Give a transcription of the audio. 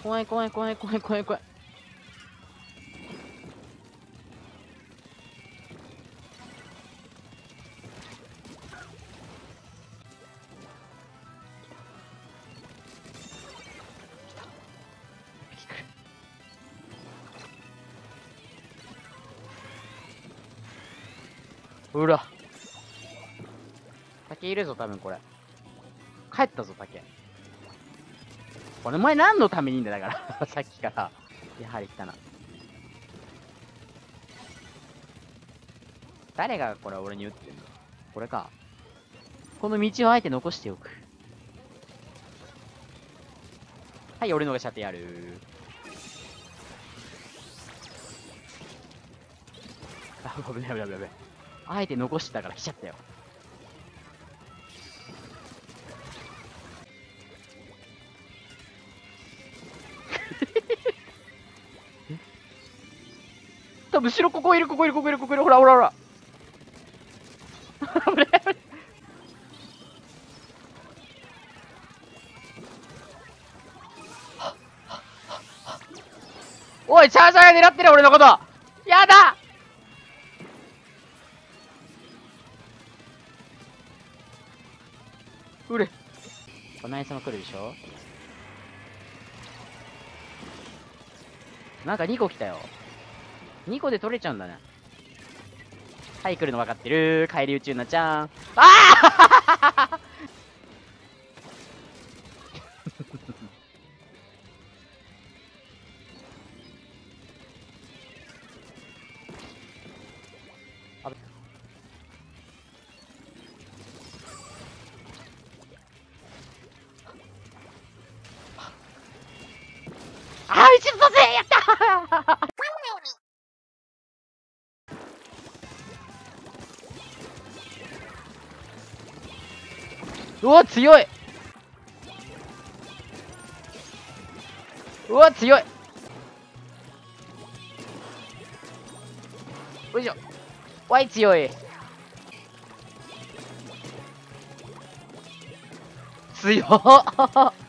怖い怖い怖い怖い怖い怖い。うら。竹いるぞ、多分これ。帰ったぞ、竹。これお前何のためにいいんだだからさっきから。やはり来たな。誰がこれ俺に撃ってんの？これか。この道をあえて残しておく。はい、俺のが射程ある。あ、危ない危ない危ない。あえて残してたから来ちゃったよ。多分後ろここいるここいるここいるここいる。ほらほらほら。危ない危ない。おい、チャージャーが狙ってる俺のこと。やだ。うれ。このアイスも来るでしょ。なんか2個来たよ。2個で取れちゃうんだね。はい、来るの分かってる。帰り宇宙なちゃん。あああー、一度ぜやったーうわ、強い。うわ、強い。よいしょ。わい、強い。強っ